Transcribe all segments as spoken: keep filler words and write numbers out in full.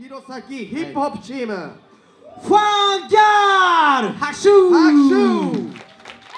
弘前ヒップホップチーム、はい、 ファンギャール拍手拍手。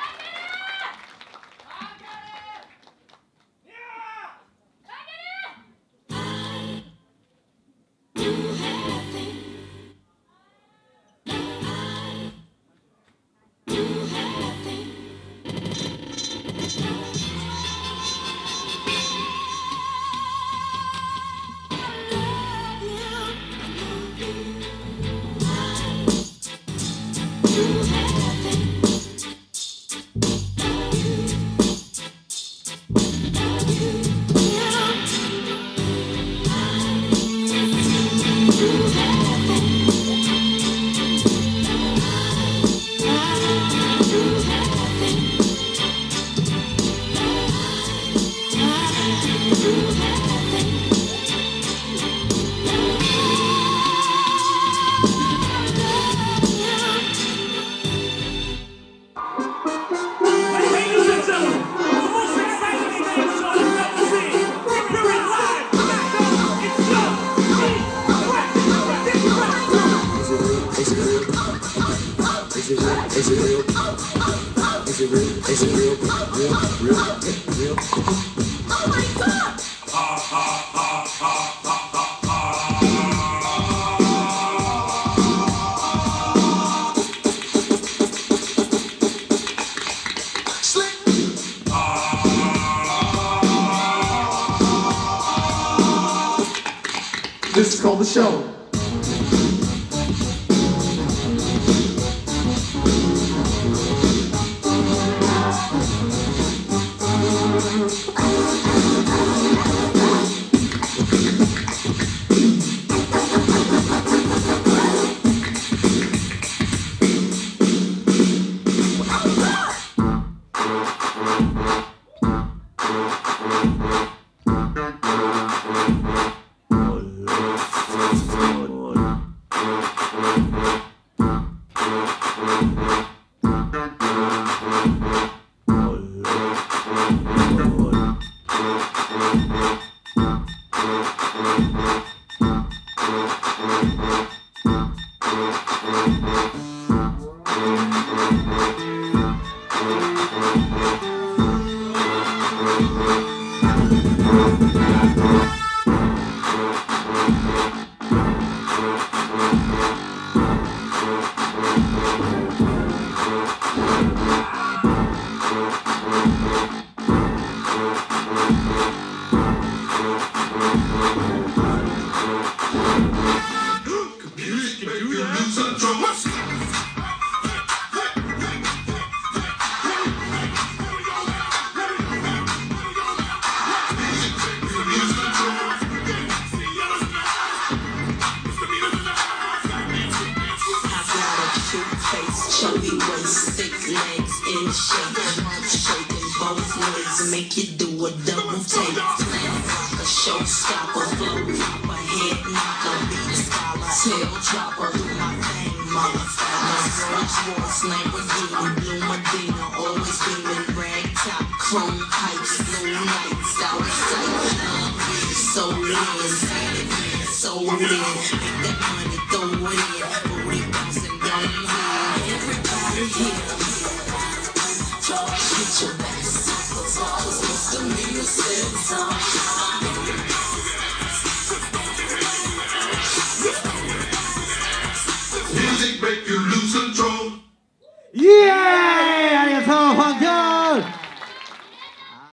Is it real? Is it real? Is it real? Real? Real? Real? Oh my God! Ha ha ha ha ha ha ha. Slick. This is called the show. Chubby waist, thick legs, in shape, rump shaking both ways, make you do a double take. Plan like a showstopper, flow popper, head knocker, beat scholar, tail dropper, do my thing, motherfucker. Rolls Royce, Lamborghini, Blue Medina, always beaming, rag top, chrome pipes, blue lights, out of sight. Love me, so in, so in, make that money, throw it in, booty bouncing, don't hear. Everybody here, y'all get your best. Cause misdemeanor says I'm music make you lose.